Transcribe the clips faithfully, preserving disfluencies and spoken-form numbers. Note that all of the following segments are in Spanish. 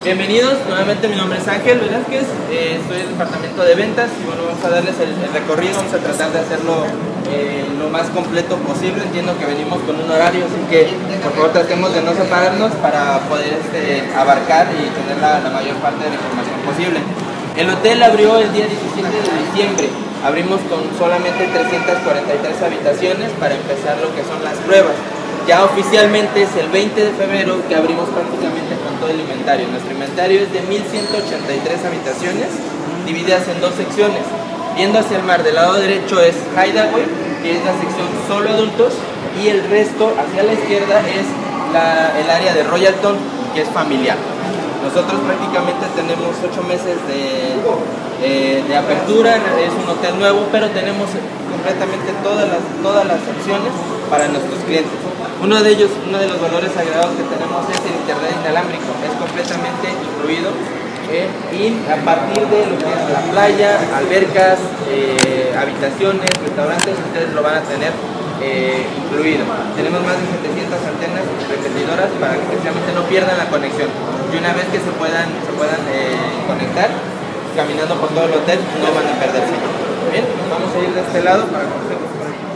Bienvenidos, nuevamente mi nombre es Ángel Velázquez, eh, estoy en el departamento de ventas y bueno, vamos a darles el, el recorrido, vamos a tratar de hacerlo eh, lo más completo posible. Entiendo que venimos con un horario, así que por favor tratemos de no separarnos para poder este, abarcar y tener la, la mayor parte de la información posible. El hotel abrió el día diecisiete de diciembre, abrimos con solamente trescientas cuarenta y tres habitaciones para empezar lo que son las pruebas. Ya oficialmente es el veinte de febrero que abrimos prácticamente con todo el inventario. Nuestro inventario es de mil ciento ochenta y tres habitaciones, divididas en dos secciones. Viendo hacia el mar, del lado derecho es Hideaway, que es la sección solo adultos, y el resto hacia la izquierda es la, el área de Royalton, que es familiar. Nosotros prácticamente tenemos ocho meses de, eh, de apertura, es un hotel nuevo, pero tenemos completamente todas las, todas las opciones para nuestros clientes. Uno de ellos, uno de los valores agregados que tenemos es el internet inalámbrico, es completamente incluido eh, y a partir de lo que es la playa, albercas, eh, habitaciones, restaurantes, ustedes lo van a tener eh, incluido. Tenemos más de setecientas antenas repetidoras para que precisamente no pierdan la conexión y una vez que se puedan, se puedan eh, conectar, caminando por todo el hotel, no van a perder señal. Bien, vamos a ir de este lado para conocernos por aquí.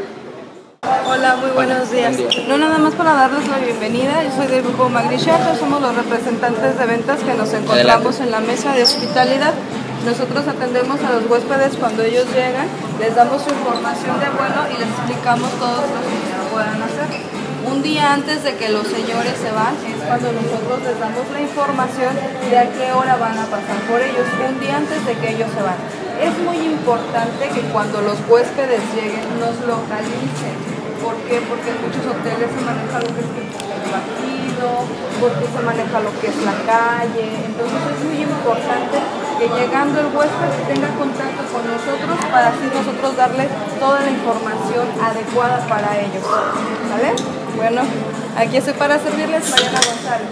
Hola, muy buenos días. No nada más para darles la bienvenida, yo soy del grupo Magri Charter, somos los representantes de ventas que nos encontramos en la mesa de hospitalidad. Nosotros atendemos a los huéspedes cuando ellos llegan, les damos su información de vuelo y les explicamos todo lo que puedan hacer. Un día antes de que los señores se van es cuando nosotros les damos la información de a qué hora van a pasar por ellos, un día antes de que ellos se van. Es muy importante que cuando los huéspedes lleguen nos localicen. ¿Por qué? Porque en muchos hoteles se maneja lo que es el partido, porque se maneja lo que es la calle. Entonces es muy importante que llegando el huésped tenga contacto con nosotros para así nosotros darle toda la información adecuada para ellos. ¿Vale? Bueno, aquí estoy para servirles, Mariana González.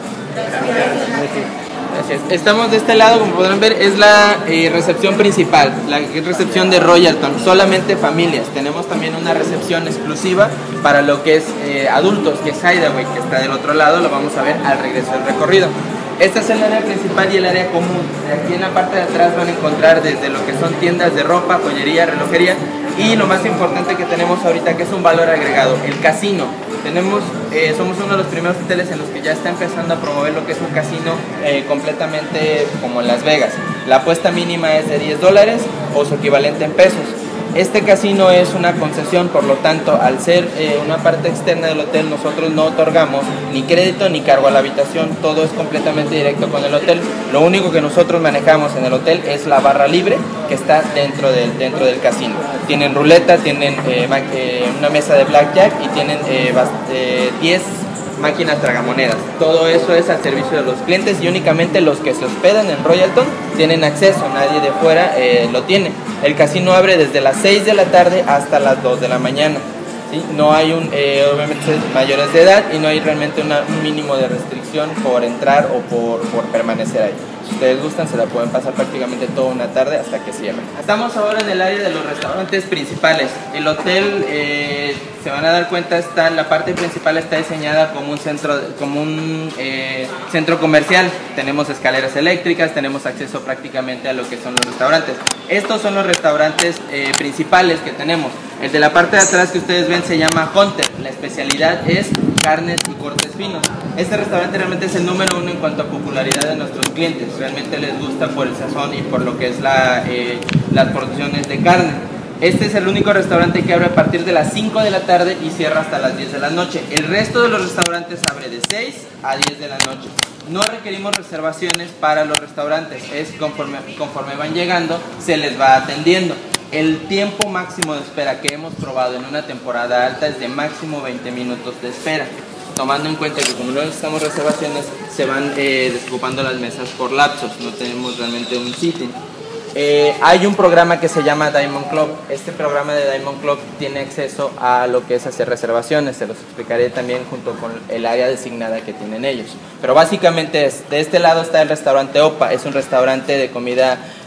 Gracias. Estamos de este lado, como podrán ver, es la eh, recepción principal, la recepción de Royalton, solamente familias. Tenemos también una recepción exclusiva para lo que es eh, adultos, que es Hideaway, que está del otro lado, lo vamos a ver al regreso del recorrido. Esta es el área principal y el área común. Aquí en la parte de atrás van a encontrar desde lo que son tiendas de ropa, joyería, relojería y lo más importante que tenemos ahorita, que es un valor agregado, el casino. Tenemos, eh, somos uno de los primeros hoteles en los que ya está empezando a promover lo que es un casino eh, completamente como en Las Vegas. La apuesta mínima es de diez dólares o su equivalente en pesos. Este casino es una concesión, por lo tanto, al ser eh, una parte externa del hotel, nosotros no otorgamos ni crédito ni cargo a la habitación, todo es completamente directo con el hotel. Lo único que nosotros manejamos en el hotel es la barra libre que está dentro del, dentro del casino. Tienen ruleta, tienen eh, eh, una mesa de blackjack y tienen eh, eh, diez máquinas tragamonedas. Todo eso es al servicio de los clientes y únicamente los que se hospedan en Royalton tienen acceso, nadie de fuera eh, lo tiene. El casino abre desde las seis de la tarde hasta las dos de la mañana. ¿Sí? No hay un, eh, obviamente mayores de edad y no hay realmente una, un mínimo de restricción por entrar o por, por permanecer ahí. Si ustedes gustan, se la pueden pasar prácticamente toda una tarde hasta que cierren. Estamos ahora en el área de los restaurantes principales. El hotel, eh, se van a dar cuenta, está, la parte principal está diseñada como un centro, como un eh, centro comercial. Tenemos escaleras eléctricas, tenemos acceso prácticamente a lo que son los restaurantes. Estos son los restaurantes eh, principales que tenemos. El de la parte de atrás que ustedes ven se llama Hunter. La especialidad es carnes y cortes finos. Este restaurante realmente es el número uno en cuanto a popularidad de nuestros clientes. Realmente les gusta por el sazón y por lo que es la, eh, las porciones de carne. Este es el único restaurante que abre a partir de las cinco de la tarde y cierra hasta las diez de la noche. El resto de los restaurantes abre de seis a diez de la noche. No requerimos reservaciones para los restaurantes, es conforme, conforme van llegando, se les va atendiendo. El tiempo máximo de espera que hemos probado en una temporada alta es de máximo veinte minutos de espera, tomando en cuenta que como no necesitamos reservaciones, se van eh, desocupando las mesas por lapsos, no tenemos realmente un sitting. Eh, hay un programa que se llama Diamond Club. Este programa de Diamond Club tiene acceso a lo que es hacer reservaciones. Se los explicaré también junto con el área designada que tienen ellos. Pero básicamente es, de este lado está el restaurante Opa. Es un restaurante de comida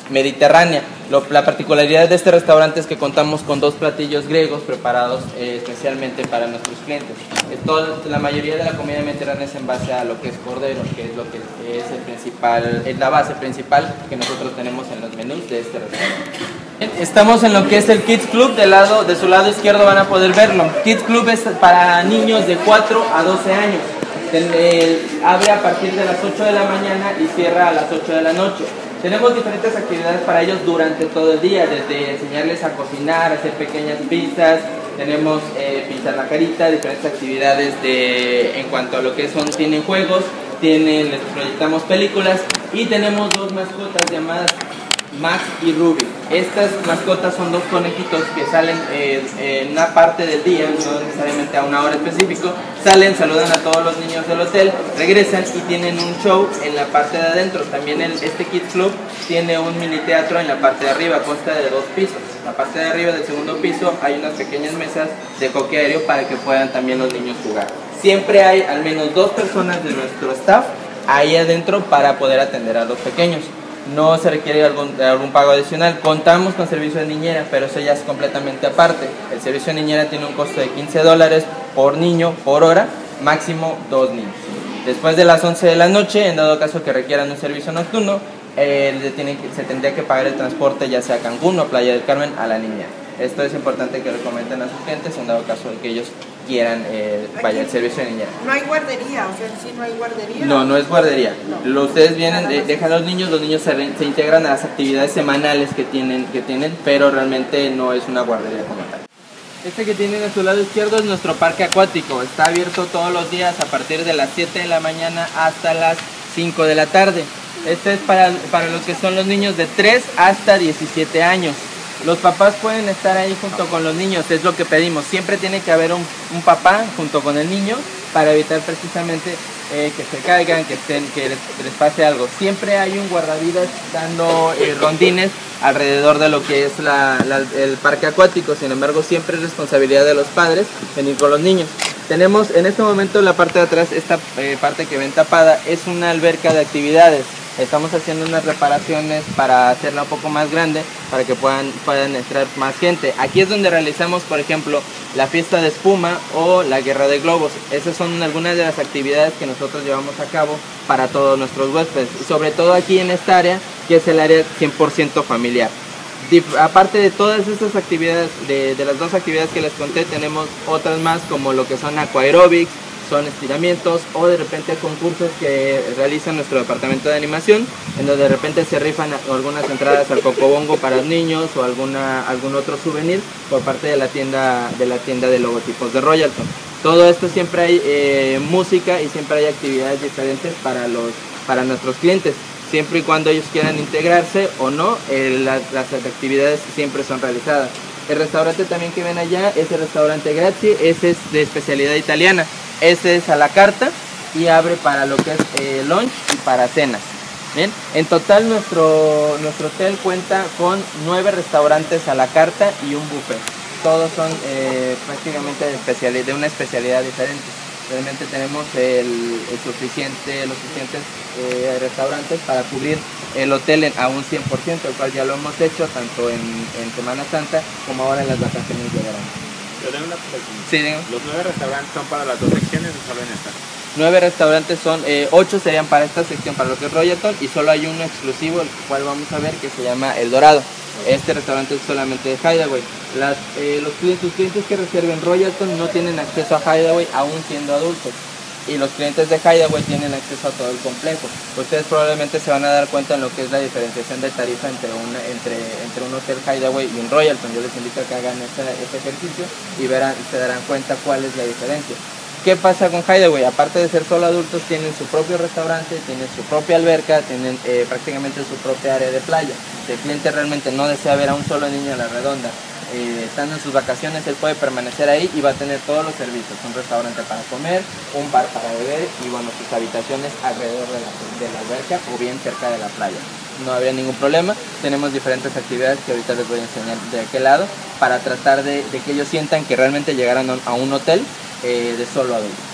mediterránea. Lo, la particularidad de este restaurante es que contamos con dos platillos griegos preparados eh, especialmente para nuestros clientes. Todo, la mayoría de la comida mediterránea es en base a lo que es cordero, que es lo que es el principal, es la base principal que nosotros tenemos en los menús de este restaurante. Estamos en lo que es el Kids Club, del lado, de su lado izquierdo van a poder verlo. Kids Club es para niños de cuatro a doce años. El, el, abre a partir de las ocho de la mañana y cierra a las ocho de la noche. Tenemos diferentes actividades para ellos durante todo el día, desde enseñarles a cocinar, hacer pequeñas pizzas, tenemos eh, pintar la carita, diferentes actividades de, en cuanto a lo que son, tienen juegos, tienen, les proyectamos películas y tenemos dos mascotas llamadas Max y Ruby. Estas mascotas son dos conejitos que salen eh, en una parte del día, no necesariamente a una hora específica, salen, saludan a todos los niños del hotel, regresan y tienen un show en la parte de adentro. También el, este Kids Club tiene un mini teatro en la parte de arriba, consta de dos pisos. La parte de arriba del segundo piso hay unas pequeñas mesas de hockey aéreo para que puedan también los niños jugar. Siempre hay al menos dos personas de nuestro staff ahí adentro para poder atender a los pequeños. No se requiere algún, algún pago adicional. Contamos con servicio de niñera, pero eso ya es completamente aparte. El servicio de niñera tiene un costo de quince dólares por niño por hora, máximo dos niños. Después de las once de la noche, en dado caso que requieran un servicio nocturno, eh, le tienen que, se tendría que pagar el transporte ya sea a Cancún o Playa del Carmen a la niñera. Esto es importante que lo comenten a sus clientes en dado caso de que ellos quieran eh, vaya el servicio de niñera. No hay guardería, o sea, sí no hay guardería. No, no es guardería. No. Lo, ustedes vienen, de, dejan a los niños, los niños se, se integran a las actividades semanales que tienen, que tienen, pero realmente no es una guardería como tal. Este que tienen a su lado izquierdo es nuestro parque acuático. Está abierto todos los días a partir de las siete de la mañana hasta las cinco de la tarde. Este es para, para los que son los niños de tres hasta diecisiete años. Los papás pueden estar ahí junto con los niños, es lo que pedimos. Siempre tiene que haber un, un papá junto con el niño para evitar precisamente eh, que se caigan, que, estén, que les, les pase algo. Siempre hay un guardavidas dando eh, rondines alrededor de lo que es la, la, el parque acuático. Sin embargo, siempre es responsabilidad de los padres venir con los niños. Tenemos en este momento en la parte de atrás, esta eh, parte que ven tapada, es una alberca de actividades. Estamos haciendo unas reparaciones para hacerla un poco más grande, para que puedan, puedan entrar más gente. Aquí es donde realizamos, por ejemplo, la fiesta de espuma o la guerra de globos. Esas son algunas de las actividades que nosotros llevamos a cabo para todos nuestros huéspedes. Y sobre todo aquí en esta área, que es el área cien por ciento familiar. Aparte de todas estas actividades, de, de las dos actividades que les conté, tenemos otras más como lo que son aquaerobics, son estiramientos o de repente concursos que realiza nuestro departamento de animación, en donde de repente se rifan algunas entradas al Cocobongo para los niños o alguna, algún otro souvenir por parte de la tienda de la tienda de logotipos de Royalton. Todo esto siempre hay eh, música y siempre hay actividades diferentes para, los, para nuestros clientes. Siempre y cuando ellos quieran integrarse o no, eh, las, las actividades siempre son realizadas. El restaurante también que ven allá es el restaurante Grazie, ese es de especialidad italiana. Este es a la carta y abre para lo que es eh, lunch y para cenas. Bien, en total nuestro, nuestro hotel cuenta con nueve restaurantes a la carta y un buffet. Todos son eh, prácticamente de, especialidad, de una especialidad diferente. Realmente tenemos el, el suficiente, los suficientes eh, restaurantes para cubrir el hotel en, a un cien por ciento, el cual ya lo hemos hecho tanto en, en Semana Santa como ahora en las vacaciones de verano. Yo tengo una pregunta. Sí, digo. ¿Los nueve restaurantes son para las dos secciones o solo en esta? Nueve restaurantes son, eh, ocho serían para esta sección, para lo que es Royalton, y solo hay uno exclusivo, el cual vamos a ver, que se llama El Dorado. Este restaurante es solamente de Hideaway. Las, eh, los clientes, los clientes que reserven Royalton no tienen acceso a Hideaway aún siendo adultos. Y los clientes de Hideaway tienen acceso a todo el complejo. Ustedes probablemente se van a dar cuenta en lo que es la diferenciación de tarifa entre, una, entre, entre un hotel Hideaway y un Royalton. Yo les invito a que hagan este, este ejercicio y verán, se darán cuenta cuál es la diferencia. ¿Qué pasa con Hideaway? Aparte de ser solo adultos, tienen su propio restaurante, tienen su propia alberca, tienen eh, prácticamente su propia área de playa. Si el cliente realmente no desea ver a un solo niño a la redonda, eh, estando en sus vacaciones, él puede permanecer ahí y va a tener todos los servicios. Un restaurante para comer, un bar para beber y bueno, sus habitaciones alrededor de la, de la alberca o bien cerca de la playa. No habría ningún problema. Tenemos diferentes actividades que ahorita les voy a enseñar de aquel lado para tratar de, de que ellos sientan que realmente llegaran a un hotel Eh, de solo adultos.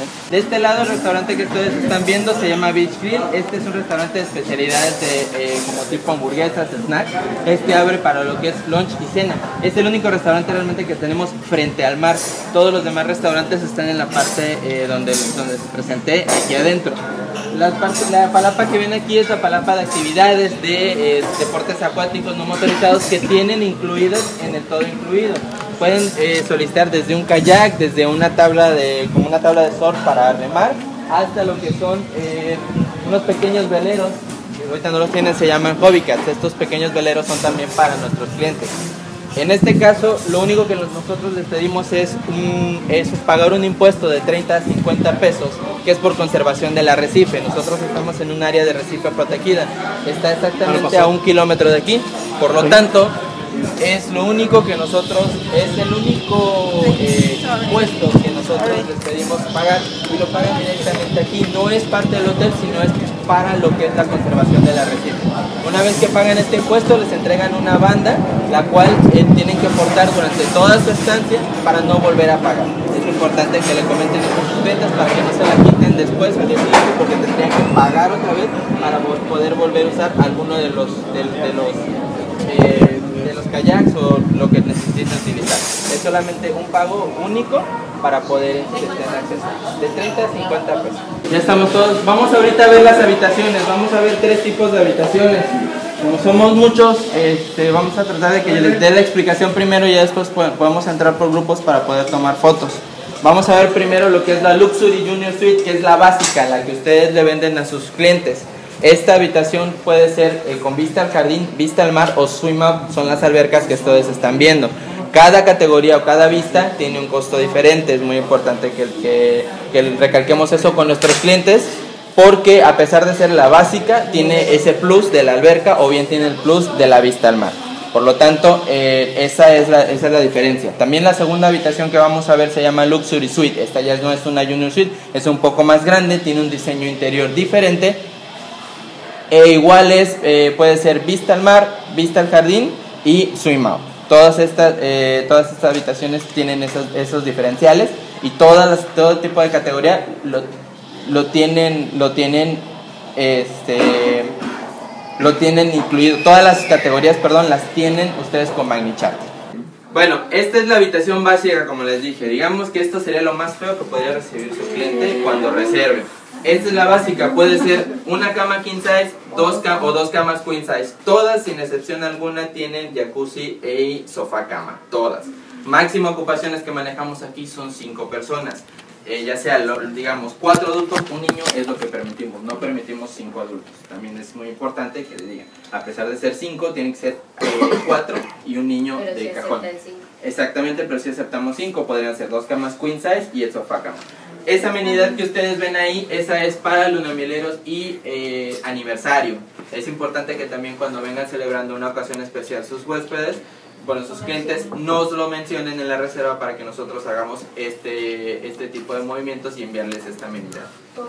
De este lado, el restaurante que ustedes están viendo se llama Beach Grill. Este es un restaurante de especialidades de, eh, como tipo hamburguesas, snacks. Este abre para lo que es lunch y cena. Es el único restaurante realmente que tenemos frente al mar. Todos los demás restaurantes están en la parte eh, donde, donde se presenté, aquí adentro. La, parte, la palapa que ven aquí es la palapa de actividades de eh, deportes acuáticos no motorizados que tienen incluidos en el todo incluido. Pueden eh, solicitar desde un kayak, desde una tabla de, como una tabla de surf para remar, hasta lo que son eh, unos pequeños veleros, que ahorita no los tienen, se llaman hobbycats. Estos pequeños veleros son también para nuestros clientes. En este caso, lo único que nosotros les pedimos es, un, es pagar un impuesto de treinta a cincuenta pesos, que es por conservación del arrecife. Nosotros estamos en un área de arrecife protegida, está exactamente a un kilómetro de aquí, por lo tanto, es lo único que nosotros, es el único eh, impuesto que nosotros les pedimos pagar, y lo pagan directamente aquí. No es parte del hotel, sino es para lo que es la conservación del arrecife. Una vez que pagan este impuesto, les entregan una banda, la cual eh, tienen que portar durante toda su estancia para no volver a pagar. Es importante que le comenten a sus clientes para que no se la quiten después al día siguiente, porque tendrían que pagar otra vez para poder volver a usar alguno de los, de, de los eh, de los kayaks o lo que necesiten utilizar. Es solamente un pago único para poder tener acceso, de treinta a cincuenta pesos. Ya estamos todos, vamos ahorita a ver las habitaciones, vamos a ver tres tipos de habitaciones. Como somos muchos, este, vamos a tratar de que les dé la explicación primero y ya después podemos entrar por grupos para poder tomar fotos. Vamos a ver primero lo que es la Luxury Junior Suite, que es la básica, la que ustedes le venden a sus clientes. Esta habitación puede ser eh, con vista al jardín, vista al mar o swim up, son las albercas que ustedes están viendo. Cada categoría o cada vista tiene un costo diferente. Es muy importante que, que, que recalquemos eso con nuestros clientes, porque a pesar de ser la básica, tiene ese plus de la alberca o bien tiene el plus de la vista al mar. Por lo tanto, eh, esa, es la, esa es la diferencia. También la segunda habitación que vamos a ver se llama Luxury Suite. Esta ya no es una Junior Suite, es un poco más grande, tiene un diseño interior diferente. E igual es, eh, puede ser vista al mar, vista al jardín y swim out. Todas estas, eh, todas estas habitaciones tienen esos, esos diferenciales, y todas las, todo tipo de categoría lo, lo tienen, lo tienen, este, lo tienen incluido. Todas las categorías, perdón, las tienen ustedes con MagniChart. Bueno, esta es la habitación básica, como les dije. Digamos que esto sería lo más feo que podría recibir su cliente cuando reserve. Esta es la básica, puede ser una cama king size, dos cam o dos camas queen size. Todas, sin excepción alguna, tienen jacuzzi y sofá cama, todas. Máxima ocupaciones que manejamos aquí son cinco personas. Eh, ya sea, lo, digamos, cuatro adultos, un niño es lo que permitimos, no permitimos cinco adultos. También es muy importante que les digan, a pesar de ser cinco, tienen que ser eh, cuatro y un niño pero de si cajón. Exactamente, pero si aceptamos cinco, podrían ser dos camas queen size y el sofá cama. Esa amenidad que ustedes ven ahí, esa es para lunamieleros y eh, aniversario. Es importante que también cuando vengan celebrando una ocasión especial sus huéspedes, bueno, sus clientes, nos lo mencionen en la reserva para que nosotros hagamos este, este tipo de movimientos y enviarles esta amenidad.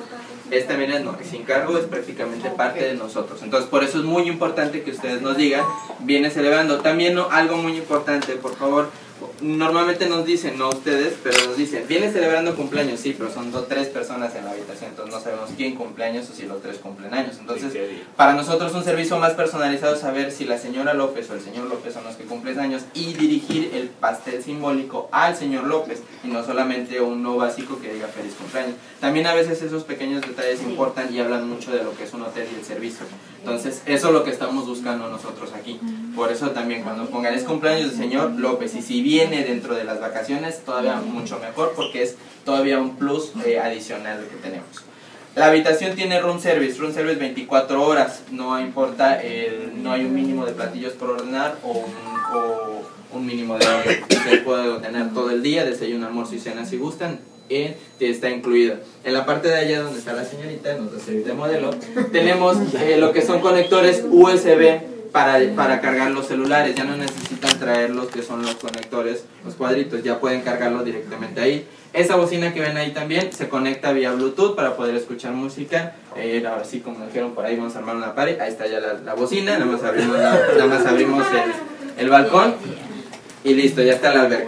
Esta amenidad no, sin cargo, es prácticamente parte de nosotros. Entonces, por eso es muy importante que ustedes nos digan, viene celebrando. También no, algo muy importante, por favor, normalmente nos dicen, no ustedes, pero nos dicen, viene celebrando cumpleaños, sí, pero son dos, tres personas en la habitación, entonces no sabemos quién cumpleaños o si los tres cumplen años. Entonces, para nosotros es un servicio más personalizado saber si la señora López o el señor López son los que cumplen años y dirigir el pastel simbólico al señor López y no solamente uno básico que diga feliz cumpleaños. También a veces esos pequeños detalles importan y hablan mucho de lo que es un hotel y el servicio. Entonces, eso es lo que estamos buscando nosotros aquí. Por eso también cuando pongan es cumpleaños del señor López y si viene dentro de las vacaciones, todavía mucho mejor porque es todavía un plus eh, adicional que tenemos. La habitación tiene room service, room service veinticuatro horas, no importa, el, no hay un mínimo de platillos por ordenar o un, o un mínimo de hora. Usted puede ordenar todo el día, desayuno, almuerzo y cena si gustan. Eh, está incluida. En la parte de allá donde está la señorita, nuestra servicio de modelo, tenemos eh, lo que son conectores U S B para, para cargar los celulares. Ya no necesitan traer los que son los conectores, los cuadritos, ya pueden cargarlo directamente ahí. Esa bocina que ven ahí también se conecta vía Bluetooth para poder escuchar música. Eh, ahora sí, como dijeron por ahí, vamos a armar una pared. Ahí está ya la, la bocina, nada más abrimos, la, nada más abrimos el, el balcón y listo, ya está la alberca.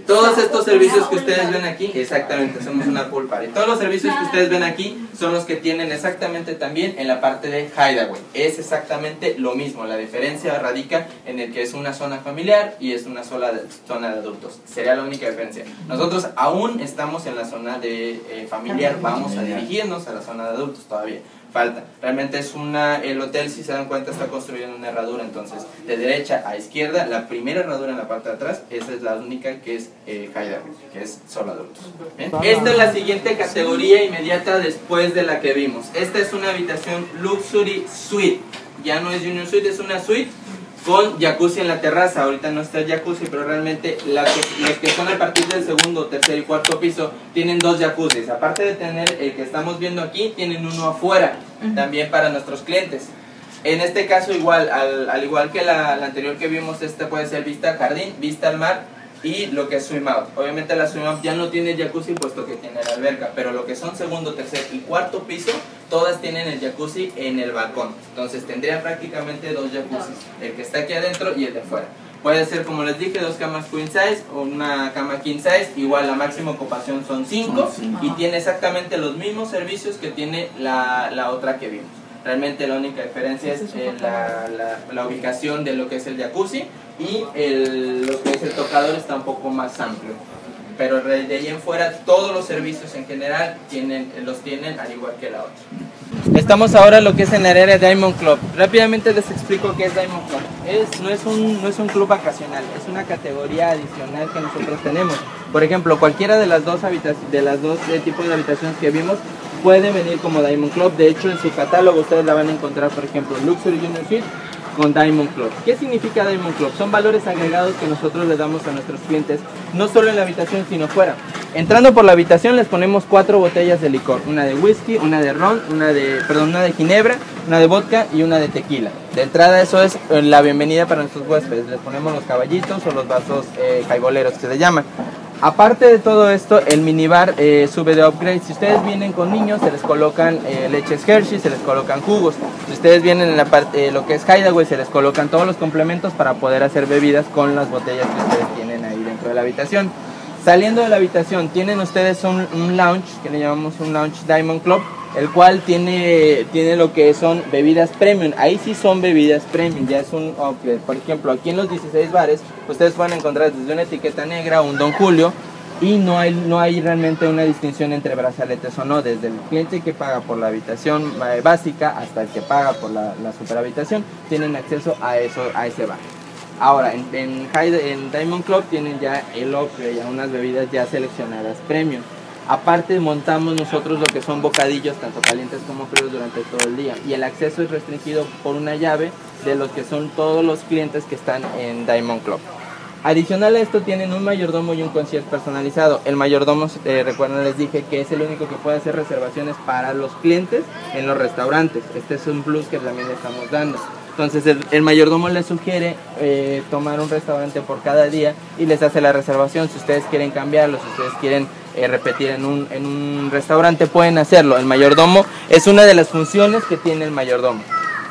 Todos estos servicios que ustedes ven aquí, exactamente, somos una pool party. Todos los servicios que ustedes ven aquí son los que tienen exactamente también en la parte de Hideaway. Es exactamente lo mismo, la diferencia radica en el que es una zona familiar y es una sola de, zona de adultos. Sería la única diferencia. Nosotros aún estamos en la zona de eh, familiar, vamos a dirigirnos a la zona de adultos todavía. Falta. Realmente es una, el hotel, si se dan cuenta, está construido en una herradura, entonces de derecha a izquierda, la primera herradura en la parte de atrás, esa es la única que es eh, Hideaway, que es solo adultos. ¿Bien? Esta es la siguiente categoría inmediata después de la que vimos. Esta es una habitación Luxury Suite, ya no es Junior Suite, es una suite con jacuzzi en la terraza. Ahorita no está el jacuzzi, pero realmente la que, los que son a partir del segundo, tercer y cuarto piso tienen dos jacuzzis. Aparte de tener el que estamos viendo aquí, tienen uno afuera, uh-huh, también para nuestros clientes. En este caso igual, al, al igual que la, la anterior que vimos, este puede ser vista al jardín, vista al mar y lo que es swim out. Obviamente la swim out ya no tiene jacuzzi puesto que tiene la alberca, pero lo que son segundo, tercer y cuarto piso, todas tienen el jacuzzi en el balcón. Entonces tendrían prácticamente dos jacuzzis, el que está aquí adentro y el de afuera. Puede ser, como les dije, dos camas queen size o una cama king size, igual la máxima ocupación son cinco y tiene exactamente los mismos servicios que tiene la, la otra que vimos. Realmente la única diferencia es eh, la, la, la ubicación de lo que es el jacuzzi y el, lo que es el tocador está un poco más amplio. Pero de ahí en fuera todos los servicios en general tienen, los tienen al igual que la otra. Estamos ahora en lo que es en la área de Diamond Club. Rápidamente les explico qué es Diamond Club. Es, no, es un, no es un club vacacional, es una categoría adicional que nosotros tenemos. Por ejemplo, cualquiera de las dos, habitaciones, de las dos eh, tipos de habitaciones que vimos puede venir como Diamond Club. De hecho, en su catálogo ustedes la van a encontrar, por ejemplo, Luxury Junior Suite con Diamond Club. ¿Qué significa Diamond Club? Son valores agregados que nosotros le damos a nuestros clientes, no solo en la habitación, sino fuera. Entrando por la habitación les ponemos cuatro botellas de licor, una de whisky, una de ron, una de, perdón, una de ginebra, una de vodka y una de tequila. De entrada eso es la bienvenida para nuestros huéspedes, les ponemos los caballitos o los vasos eh, jaiboleros que se le llaman. Aparte de todo esto, el minibar eh, sube de upgrade. Si ustedes vienen con niños, se les colocan eh, leches Hershey, se les colocan jugos. Si ustedes vienen en la parte, eh, lo que es Hideaway, se les colocan todos los complementos para poder hacer bebidas con las botellas que ustedes tienen ahí dentro de la habitación. Saliendo de la habitación, tienen ustedes un, un lounge, que le llamamos un lounge Diamond Club, el cual tiene, tiene lo que son bebidas premium. Ahí sí son bebidas premium, ya es un upgrade. Por ejemplo, aquí en los dieciséis bares, ustedes pueden encontrar desde una etiqueta negra, un Don Julio, y no hay, no hay realmente una distinción entre brazaletes o no, desde el cliente que paga por la habitación básica hasta el que paga por la, la superhabitación, tienen acceso a, eso, a ese bar. Ahora, en, en, en Diamond Club tienen ya el upgrade, ya unas bebidas ya seleccionadas premium. Aparte montamos nosotros lo que son bocadillos, tanto calientes como fríos, durante todo el día. Y el acceso es restringido por una llave de los que son todos los clientes que están en Diamond Club. Adicional a esto tienen un mayordomo y un concierge personalizado. El mayordomo, eh, recuerden, les dije que es el único que puede hacer reservaciones para los clientes en los restaurantes. Este es un plus que también le estamos dando. Entonces el, el mayordomo les sugiere eh, tomar un restaurante por cada día y les hace la reservación. Si ustedes quieren cambiarlo, si ustedes quieren eh, repetir en un, en un restaurante, pueden hacerlo. El mayordomo es una de las funciones que tiene el mayordomo.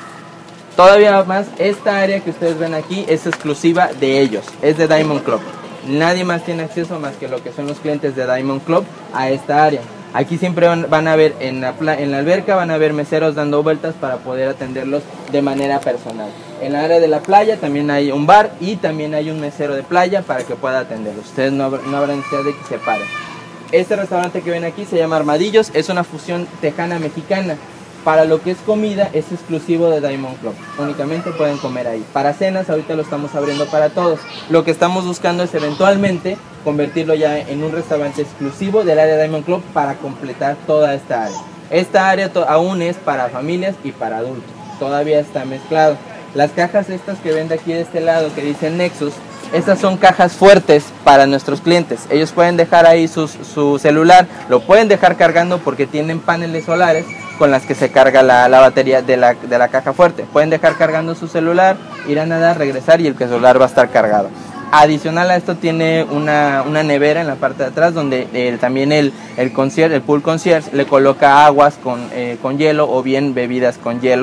Todavía más, esta área que ustedes ven aquí es exclusiva de ellos, es de Diamond Club. Nadie más tiene acceso más que lo que son los clientes de Diamond Club a esta área. Aquí siempre van, van a ver en la, en la alberca, van a ver meseros dando vueltas para poder atenderlos de manera personal. En la área de la playa también hay un bar y también hay un mesero de playa para que pueda atenderlos. Ustedes no, no habrá necesidad de que se paren. Este restaurante que ven aquí se llama Armadillos, es una fusión tejana-mexicana. Para lo que es comida es exclusivo de Diamond Club, únicamente pueden comer ahí. Para cenas ahorita lo estamos abriendo para todos. Lo que estamos buscando es eventualmente convertirlo ya en un restaurante exclusivo del área de Diamond Club para completar toda esta área. Esta área aún es para familias y para adultos, todavía está mezclado. Las cajas estas que ven de aquí de este lado que dicen Nexus, estas son cajas fuertes para nuestros clientes. Ellos pueden dejar ahí sus, su celular, lo pueden dejar cargando porque tienen paneles solares con las que se carga la, la batería de la, de la caja fuerte. Pueden dejar cargando su celular, ir a nadar, regresar y el celular va a estar cargado. Adicional a esto tiene una, una nevera en la parte de atrás donde eh, también el, el, concierge, el pool concierge le coloca aguas con, eh, con hielo o bien bebidas con hielo.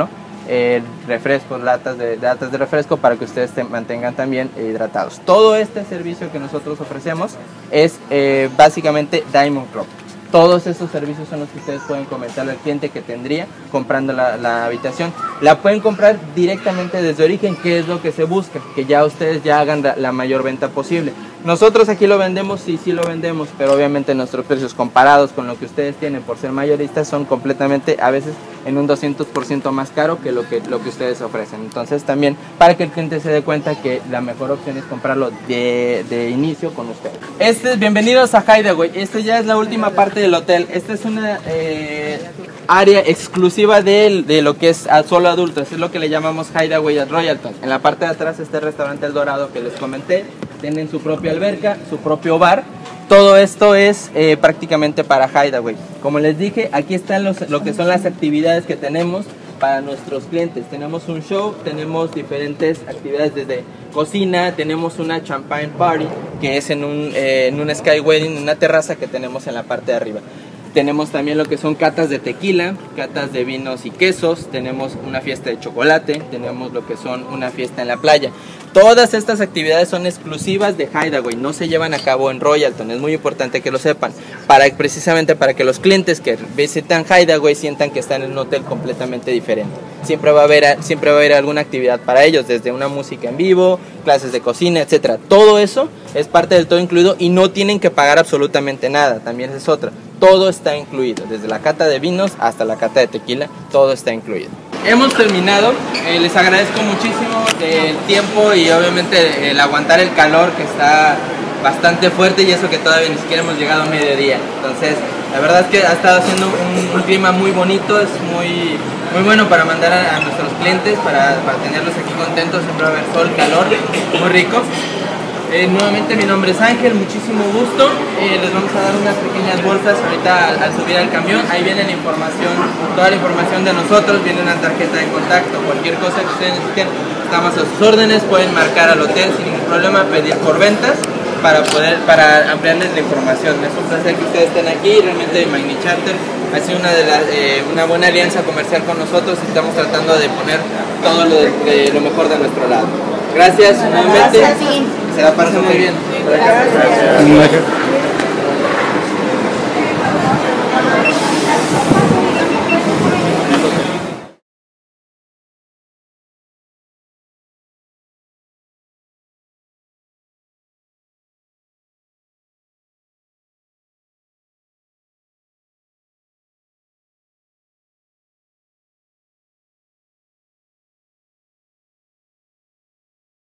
eh, refrescos, latas de, latas de refresco para que ustedes se mantengan también hidratados. Todo este servicio que nosotros ofrecemos es eh, básicamente Diamond Club. Todos esos servicios son los que ustedes pueden comentarle al cliente que tendría comprando la, la habitación. La pueden comprar directamente desde origen, que es lo que se busca, que ya ustedes ya hagan la, la mayor venta posible. Nosotros aquí lo vendemos, sí, sí lo vendemos, pero obviamente nuestros precios comparados con lo que ustedes tienen por ser mayoristas son completamente, a veces en un doscientos por ciento más caro que lo que, lo que ustedes ofrecen. Entonces también para que el cliente se dé cuenta que la mejor opción es comprarlo de, de inicio con ustedes. Este, bienvenidos a Hideaway. Esta ya es la última parte del hotel. Esta es una eh, área exclusiva de, de lo que es solo adultos. Es lo que le llamamos Hideaway at Royalton. En la parte de atrás está el restaurante El Dorado que les comenté. Tienen su propia alberca, su propio bar. Todo esto es eh, prácticamente para Hideaway. Como les dije, aquí están los, lo que son las actividades que tenemos para nuestros clientes. Tenemos un show, tenemos diferentes actividades desde cocina, tenemos una champagne party que es en un, eh, en un sky wedding, en una terraza que tenemos en la parte de arriba. Tenemos también lo que son catas de tequila, catas de vinos y quesos, tenemos una fiesta de chocolate, tenemos lo que son una fiesta en la playa. Todas estas actividades son exclusivas de Hideaway, no se llevan a cabo en Royalton, es muy importante que lo sepan, para, precisamente para que los clientes que visitan Hideaway sientan que están en un hotel completamente diferente. Siempre va a haber, siempre va a haber alguna actividad para ellos, desde una música en vivo, clases de cocina, etcétera. Todo eso es parte del todo incluido y no tienen que pagar absolutamente nada, también es otra. Todo está incluido, desde la cata de vinos hasta la cata de tequila, todo está incluido. Hemos terminado, eh, les agradezco muchísimo el tiempo y obviamente el aguantar el calor que está bastante fuerte y eso que todavía ni siquiera hemos llegado a mediodía. Entonces, la verdad es que ha estado haciendo un, un clima muy bonito, es muy, muy bueno para mandar a, a nuestros clientes, para, para tenerlos aquí contentos, siempre va a haber sol, calor, muy rico. Eh, nuevamente mi nombre es Ángel, muchísimo gusto. Eh, les vamos a dar unas pequeñas bolsas ahorita al, al subir al camión. Ahí viene la información, toda la información de nosotros, viene una tarjeta de contacto, cualquier cosa que ustedes necesiten, estamos a sus órdenes, pueden marcar al hotel sin ningún problema, pedir por ventas para poder, para ampliarles la información. Es un placer que ustedes estén aquí, realmente Magni Charter ha sido una, de las, eh, una buena alianza comercial con nosotros y estamos tratando de poner todo lo, de, de, lo mejor de nuestro lado. Gracias nuevamente. Se la pasen muy bien. Gracias.